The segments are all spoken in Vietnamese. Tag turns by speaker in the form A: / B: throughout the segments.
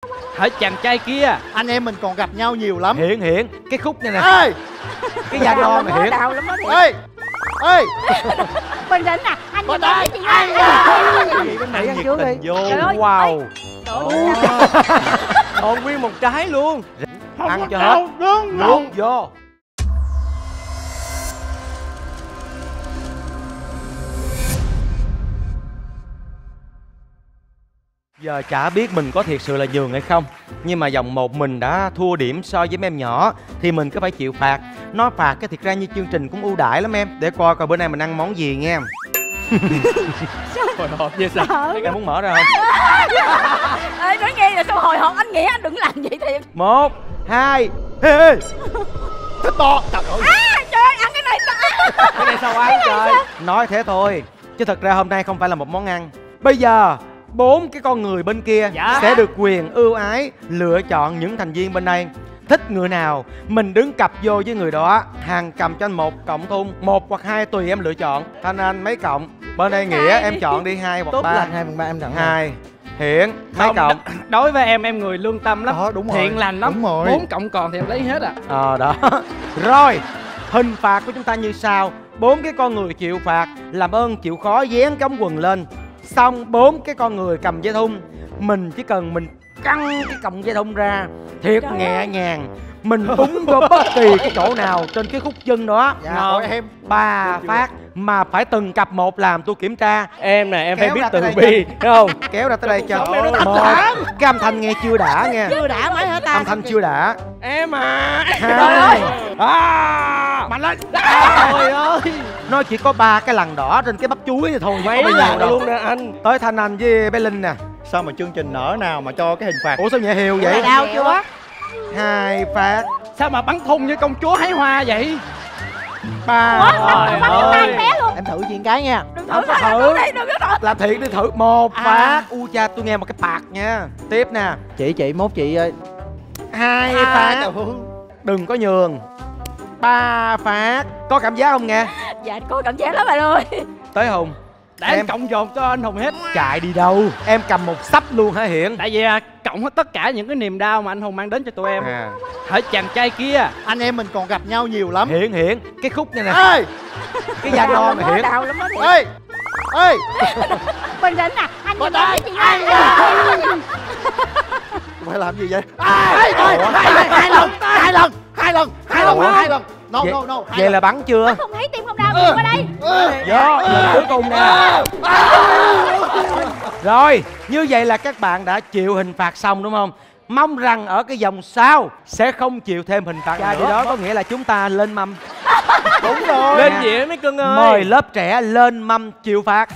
A: Hỡi chàng trai kia,
B: anh em mình còn gặp nhau nhiều lắm.
C: Hiển cái khúc này nè.
B: Ê,
C: cái da non này Hiển.
D: đau lắm đó Thiện.
B: ê, ê,
D: Bình tĩnh nè, anh
B: có
D: nhìn
B: tay.
D: em cái gì
C: Gì bên
B: Anh
C: này ăn
B: nhiệt
C: trước đi.
B: tình vô.
D: Trời ơi,
C: Wow.
A: còn nguyên một trái luôn.
C: Ăn cho hết. Nuốt vô. Giờ chả biết mình có thiệt sự là nhường hay không, nhưng mà vòng 1 mình đã thua điểm so với mấy em nhỏ thì mình cứ phải chịu phạt. Nói phạt cái thiệt ra như chương trình cũng ưu đãi lắm em. Để coi coi bữa nay mình ăn món gì nghe.
A: Hồi hộp như sao?
C: Em muốn mở ra không?
D: Ê, nói nghe là sao hồi hộp, anh nghĩ anh đừng làm vậy Thiện.
C: 1, 2, ê.
B: Thích to. Trời ơi.
D: Trời ơi, ăn cái này sao?
A: Cái này sao ăn trời?
C: Nói thế thôi, chứ thật ra hôm nay không phải là một món ăn. Bây giờ 4 cái con người bên kia sẽ được quyền ưu ái lựa chọn những thành viên bên đây. Thích người nào mình đứng cặp vô với người đó. Hàng cầm cho anh 1 cộng thun, 1 hoặc 2 tùy em lựa chọn. Thanh Anh mấy cộng? Bên đây Nghĩa em chọn đi 2 hoặc 3.
B: 2/3 em chọn
C: 2. Hiển mấy
A: Không,
C: cộng?
A: Đối với em người lương tâm lắm.
B: Đó, đúng rồi.
A: Thiện lành lắm.
B: Đúng rồi.
A: 4 cộng còn thì em lấy hết à.
C: Đó. Rồi, hình phạt của chúng ta như sau. 4 cái con người chịu phạt, làm ơn chịu khó vén cái ống quần lên. Xong 4 cái con người cầm dây thun, mình chỉ cần mình căng cái cọng dây thun ra thiệt nhẹ nhàng, mình búng vô bất kỳ cái chỗ nào trên cái khúc chân đó.
B: Ngon em.
C: 3 phát mà phải từng cặp một làm tôi kiểm tra.
A: Em nè, em
C: Kéo
A: phải biết
C: ra
A: từ
C: tới đây
A: bi, thấy không?
C: Kéo ra tới đây cho.
B: Mày nó thật
C: 1.
B: hả?
C: Cái âm thanh nghe chưa đã nghe.
D: Chưa đã mấy hả ta?
C: Âm thanh chưa đã.
A: Em à.
C: 2.
A: Mạnh lên.
C: Trời ơi, nó chỉ có 3 cái lằn đỏ trên cái bắp chuối thì thôi.
A: Mấy lần luôn nè anh.
C: Tới Thanh Anh với bé Linh nè.
B: Sao mà chương trình nở nào mà cho cái hình phạt?
C: Ủa sao nhẹ hiều vậy?
D: Đau chưa?
C: 2 phát.
A: Sao mà bắn thùng như công chúa hái hoa vậy?
C: 3.
D: Bắn vô tay bé luôn.
B: Em thử chuyện cái nha.
D: Đừng thử, đừng có thử.
C: Làm thiệt đi thử. 1 phát. U cha tôi nghe một cái phạt nha. Tiếp nè.
B: Chị mốt chị ơi.
C: 2 phát. Đừng có nhường. 3 phát. Có cảm giác không nghe?
D: Dạ có cảm giác lắm bạn ơi.
C: Tới Hùng.
A: Để em cộng dồn cho anh Hùng hết.
C: Chạy đi đâu? Em cầm một sắp luôn hả Hiển?
A: Tại vì cộng hết tất cả những cái niềm đau mà anh Hùng mang đến cho tụi em. Hỡi chàng trai kia,
B: Anh em mình còn gặp nhau nhiều lắm.
C: Hiển cái khúc này nè.
B: Ê,
C: Cái da non này Hiển.
D: Đau lắm đó Thiện.
B: ê, ê.
D: Bình tĩnh nè, anh nhìn em cái gì?
B: Phải làm gì vậy? Hai lần. No.
C: Vậy là bắn chưa?
D: Không thấy tim không đau, nhìn qua đây.
C: Vô, lần cuối cùng nè. Rồi, như vậy là các bạn đã chịu hình phạt xong đúng không? Mong rằng ở cái vòng sau sẽ không chịu thêm hình phạt nữa. Thì đó có nghĩa là chúng ta lên mâm.
B: Đúng rồi.
A: lên dĩa mấy cưng ơi.
C: Mời lớp trẻ lên mâm chịu phạt.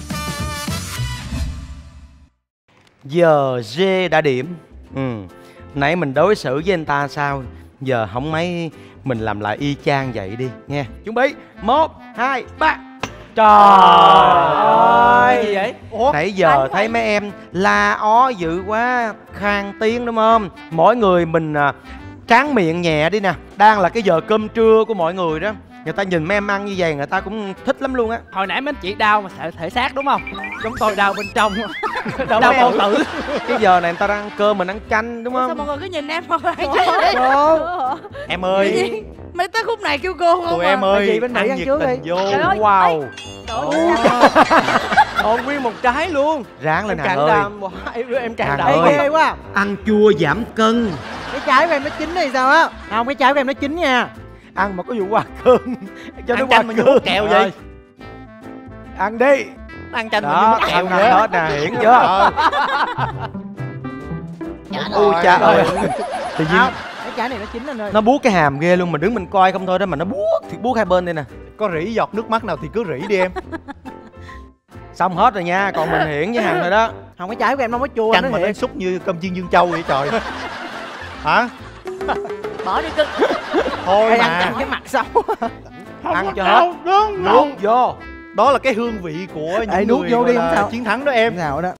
C: Giờ G đã điểm. Nãy mình đối xử với anh ta sao? Giờ không mấy mình làm lại y chang vậy đi nghe. Chuẩn bị 1, 2, 3. Trời ơi,
A: Gì vậy?
C: Ủa? Nãy giờ thấy mấy em la ó dữ quá, khang tiếng đúng không? Mỗi người mình tráng miệng nhẹ đi nè. Đang là cái giờ cơm trưa của mọi người đó. Người ta nhìn mấy em ăn như vậy người ta cũng thích lắm luôn á.
A: Hồi nãy mấy anh chị đau mà sợ thể xác đúng không? Chúng tôi đau bên trong. Đau
C: Đau
A: bao tử.
C: Cái giờ này người ta đang ăn cơm mình ăn canh đúng
D: Sao
C: không?
D: mọi người cứ nhìn em không?
B: Em ơi,
D: Mấy tới khúc này kêu cô không?
B: tụi em ơi,
C: Gì bên này
B: ăn
C: ăn
B: nhiệt
C: trước
B: tình
C: đi.
B: vô.
D: Trời ơi.
C: Wow.
A: Còn nguyên một trái luôn.
C: Ráng lên
A: Em
C: Hằng
A: càng
C: ơi.
A: đàm. Em càng
C: Hằng
A: đau.
C: ơi.
B: Ghê quá.
C: Ăn chua giảm cân.
B: Cái trái của em nó chín hay sao á? Không, cái trái của em nó chín nha.
C: Ăn mà có vụ qua cơn. Cho nó
B: Ăn
C: qua
B: chanh mà
C: cơn.
B: vô kẹo gì?
C: Rồi. Ăn đi.
B: Ăn chanh mà
C: Đó,
B: như
C: ăn
B: kẹo vậy.
C: hết nè, Hiển chưa? Ui cha ơi. Tự nhiên
B: Cái trái này nó chín anh ơi.
C: nó buốt cái hàm ghê luôn, mình đứng mình coi không thôi đó mà nó buốt thì buốt hai bên đây nè.
B: Có rỉ giọt nước mắt nào thì cứ rỉ đi em.
C: Xong hết rồi nha, còn mình Hiển với Hằng rồi đó.
B: Không, cái trái của em nó mới chua. Chanh mà nó xúc như cơm chiên Dương Châu vậy trời. Hả?
D: Bỏ đi cưng.
B: Thôi
D: Ăn
B: mà.
D: chanh cái mặt xấu.
C: Ăn cho hết. Nuốt vô.
B: Đó là cái hương vị của những
C: nuốt
B: người
C: vô đi,
B: gọi
C: không
B: là
C: sao.
B: chiến thắng đó em.
C: Nào đó.